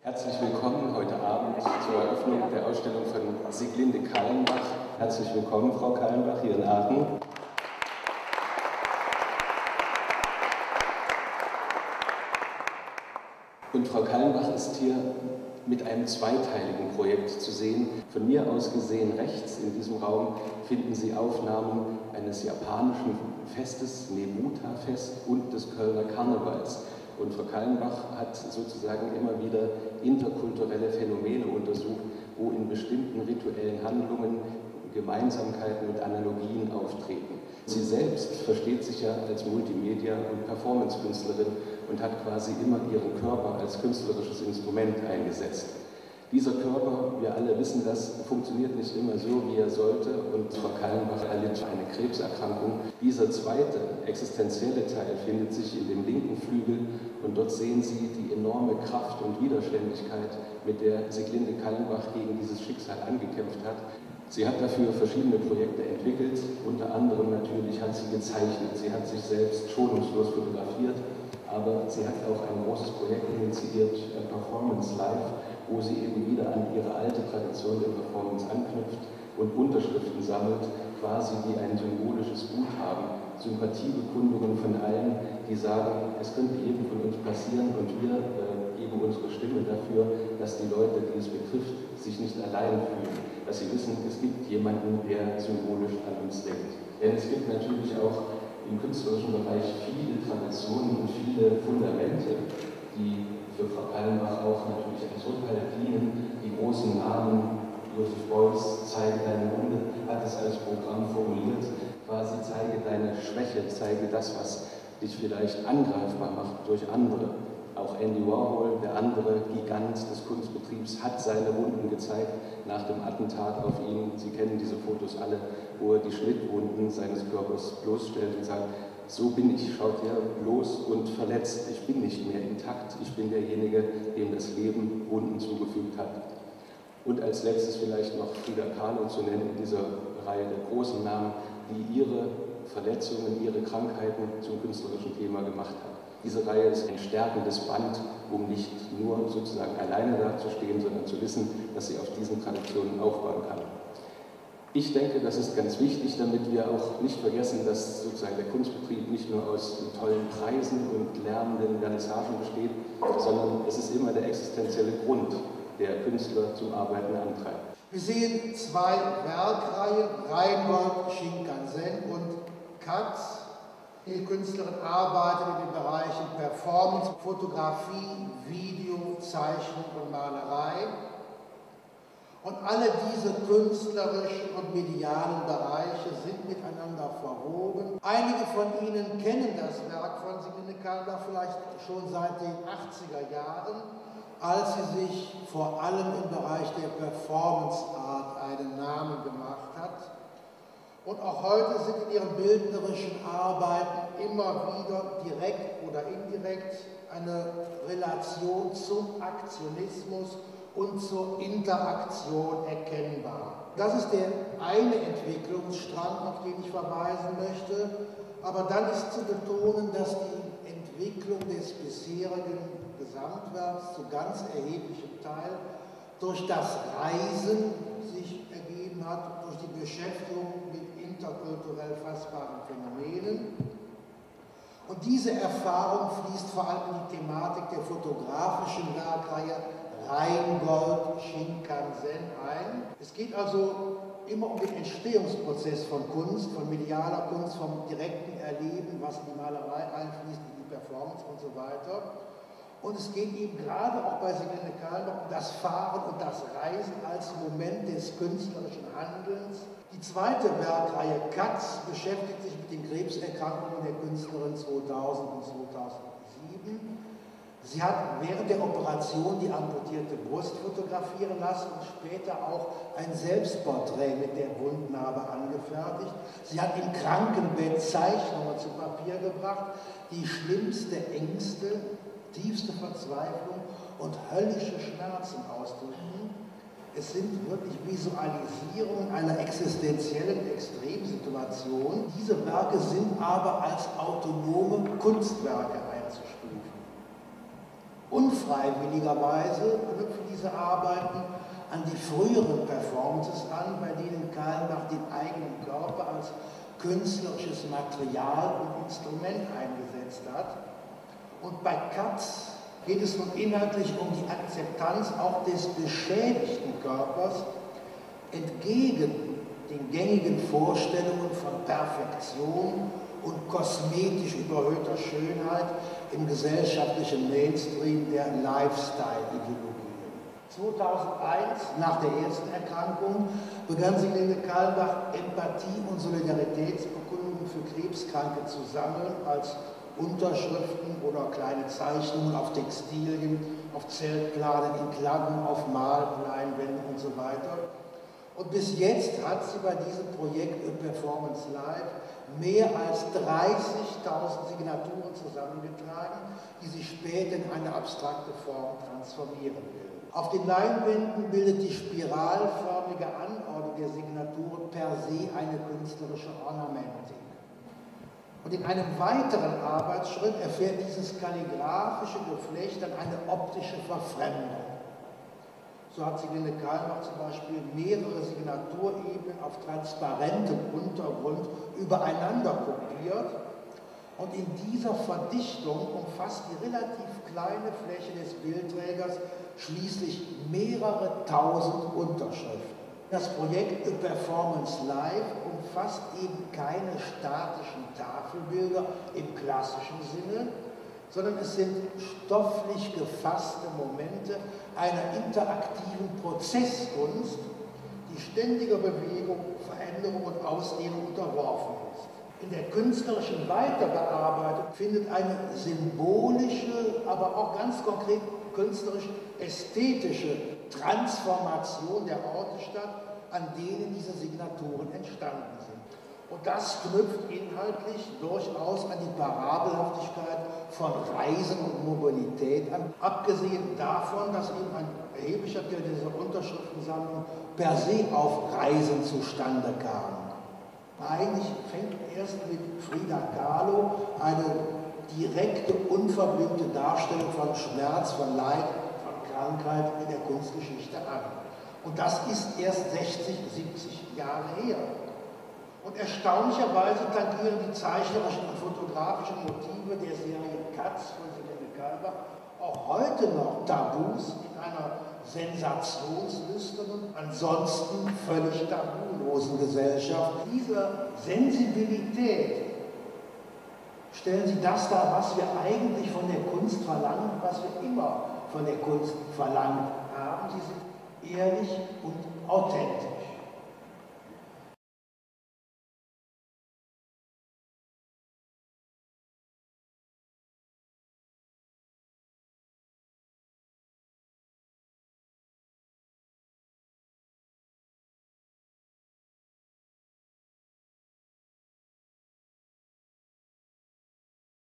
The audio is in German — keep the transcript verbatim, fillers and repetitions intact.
Herzlich willkommen heute Abend zur Eröffnung der Ausstellung von Sieglinde Kallenbach. Herzlich willkommen, Frau Kallenbach, hier in Aachen. Und Frau Kallenbach ist hier mit einem zweiteiligen Projekt zu sehen. Von mir aus gesehen rechts in diesem Raum finden Sie Aufnahmen eines japanischen Festes, Nebuta-Fest, und des Kölner Karnevals. Und Frau Kallenbach hat sozusagen immer wieder interkulturelle Phänomene untersucht, wo in bestimmten rituellen Handlungen Gemeinsamkeiten und Analogien auftreten. Sie selbst versteht sich ja als Multimedia- und Performance-Künstlerin und hat quasi immer ihren Körper als künstlerisches Instrument eingesetzt. Dieser Körper, wir alle wissen das, funktioniert nicht immer so, wie er sollte, und Frau Kallenbach erlitt eine Krebserkrankung. Dieser zweite, existenzielle Teil findet sich in dem linken Flügel, und dort sehen Sie die enorme Kraft und Widerständigkeit, mit der Sieglinde Kallenbach gegen dieses Schicksal angekämpft hat. Sie hat dafür verschiedene Projekte entwickelt, unter anderem natürlich hat sie gezeichnet, sie hat sich selbst schonungslos fotografiert, aber sie hat auch ein großes Projekt initiiert, Performance Live, wo sie eben wieder an ihre alte Tradition der Performance anknüpft und Unterschriften sammelt, quasi wie ein symbolisches Guthaben, Sympathiebekundungen von allen, die sagen, es könnte jedem von uns passieren, und wir äh, geben unsere Stimme dafür, dass die Leute, die es betrifft, sich nicht allein fühlen, dass sie wissen, es gibt jemanden, der symbolisch an uns denkt. Denn es gibt natürlich auch im künstlerischen Bereich viele Traditionen und viele Fundamente, die für Frau Kallenbach auch natürlich als Rückhalt dienen. Die großen Namen, Joseph Beuys, Zeige deine Wunde, hat es als Programm formuliert, quasi zeige deine Schwäche, zeige das, was dich vielleicht angreifbar macht durch andere. Auch Andy Warhol, der andere Gigant des Kunstbetriebs, hat seine Wunden gezeigt nach dem Attentat auf ihn. Sie kennen diese Fotos alle, wo er die Schnittwunden seines Körpers bloßstellt und sagt, so bin ich, schaut her, bloß und verletzt. Ich bin nicht mehr intakt, ich bin derjenige, dem das Leben Wunden zugefügt hat. Und als letztes vielleicht noch Frida Kahlo zu nennen, in dieser Reihe der großen Namen, die ihre Verletzungen, ihre Krankheiten zum künstlerischen Thema gemacht hat. Diese Reihe ist ein stärkendes Band, um nicht nur sozusagen alleine dazustehen, sondern zu wissen, dass sie auf diesen Traditionen aufbauen kann. Ich denke, das ist ganz wichtig, damit wir auch nicht vergessen, dass sozusagen der Kunstbetrieb nicht nur aus tollen Preisen und lernenden Vernissagen besteht, sondern es ist immer der existenzielle Grund, der Künstler zum Arbeiten antreibt. Wir sehen zwei Werkreihen, Rheingold, Shinkansen und Katz. Die Künstlerin arbeitet in den Bereichen Performance, Fotografie, Video, Zeichnung und Malerei. Und alle diese künstlerischen und medialen Bereiche sind miteinander verwoben. Einige von Ihnen kennen das Werk von Sieglinde Kallenbach vielleicht schon seit den achtziger Jahren, als sie sich vor allem im Bereich der Performance Art einen Namen gemacht hat. Und auch heute sind in ihren bildnerischen Arbeiten immer wieder direkt oder indirekt eine Relation zum Aktionismus und zur Interaktion erkennbar. Das ist der eine Entwicklungsstrang, auf den ich verweisen möchte. Aber dann ist zu betonen, dass die Entwicklung des bisherigen Gesamtwerks zu ganz erheblichem Teil durch das Reisen sich ergeben hat, durch die Beschäftigung mit interkulturell fassbaren Phänomenen. Und diese Erfahrung fließt vor allem in die Thematik der fotografischen Werkreihe Rheingold, Shinkansen ein. Es geht also immer um den Entstehungsprozess von Kunst, von medialer Kunst, vom direkten Erleben, was in die Malerei einfließt, in die Performance und so weiter. Und es geht eben gerade auch bei Sieglinde Kallenbach um das Fahren und das Reisen als Moment des künstlerischen Handelns. Die zweite Werkreihe Katz beschäftigt sich mit den Krebserkrankungen der Künstlerin zweitausend und zweitausendsieben. Sie hat während der Operation die amputierte Brust fotografieren lassen und später auch ein Selbstporträt mit der Wundnarbe angefertigt. Sie hat im Krankenbett Zeichnungen zu Papier gebracht, die schlimmste Ängste, tiefste Verzweiflung und höllische Schmerzen ausdrücken. Es sind wirklich Visualisierungen einer existenziellen Extremsituation. Diese Werke sind aber als autonome Kunstwerke einzustufen. Unfreiwilligerweise knüpfen diese Arbeiten an die früheren Performances an, bei denen Kallenbach den eigenen Körper als künstlerisches Material und Instrument eingesetzt hat. Und bei Katz geht es nun inhaltlich um die Akzeptanz auch des beschädigten Körpers entgegen den gängigen Vorstellungen von Perfektion und kosmetisch überhöhter Schönheit im gesellschaftlichen Mainstream der Lifestyle-Ideologien. zweitausendeins, nach der ersten Erkrankung, begann Sieglinde Kallenbach Empathie- und Solidaritätsbekundungen für Krebskranke zu sammeln, als Unterschriften oder kleine Zeichnungen auf Textilien, auf Zeltplanen, in Kladden, auf Malleinwänden und so weiter. Und bis jetzt hat sie bei diesem Projekt A Performance Live mehr als dreißigtausend Signaturen zusammengetragen, die sie später in eine abstrakte Form transformieren will. Auf den Leinwänden bildet die spiralförmige Anordnung der Signaturen per se eine künstlerische Ornamentik. Und in einem weiteren Arbeitsschritt erfährt dieses kalligraphische Geflecht dann eine optische Verfremdung. So hat Sieglinde Kallenbach zum Beispiel mehrere Signaturebenen auf transparentem Untergrund übereinander kopiert. Und in dieser Verdichtung umfasst die relativ kleine Fläche des Bildträgers schließlich mehrere tausend Unterschriften. Das Projekt A Performance Live umfasst eben keine statischen Tafelbilder im klassischen Sinne, sondern es sind stofflich gefasste Momente einer interaktiven Prozesskunst, die ständiger Bewegung, Veränderung und Ausdehnung unterworfen ist. In der künstlerischen Weiterbearbeitung findet eine symbolische, aber auch ganz konkret künstlerisch-ästhetische Transformation der Orte statt, an denen diese Signaturen entstanden sind. Und das knüpft inhaltlich durchaus an die Parabelhaftigkeit von Reisen und Mobilität an, abgesehen davon, dass eben ein erheblicher Teil dieser Unterschriftensammlung per se auf Reisen zustande kam. Eigentlich fängt erst mit Frida Kahlo eine direkte, unverblümte Darstellung von Schmerz, von Leid, von Krankheit in der Kunstgeschichte an. Und das ist erst sechzig, siebzig Jahre her. Und erstaunlicherweise tangieren die zeichnerischen und fotografischen Motive der Serie Katz von Sieglinde Kallenbach auch heute noch Tabus in einer sensationslüsternen, ansonsten völlig tabulosen Gesellschaft. Diese Sensibilität stellen Sie das dar, was wir eigentlich von der Kunst verlangen, was wir immer von der Kunst verlangt haben. Sie sind ehrlich und authentisch.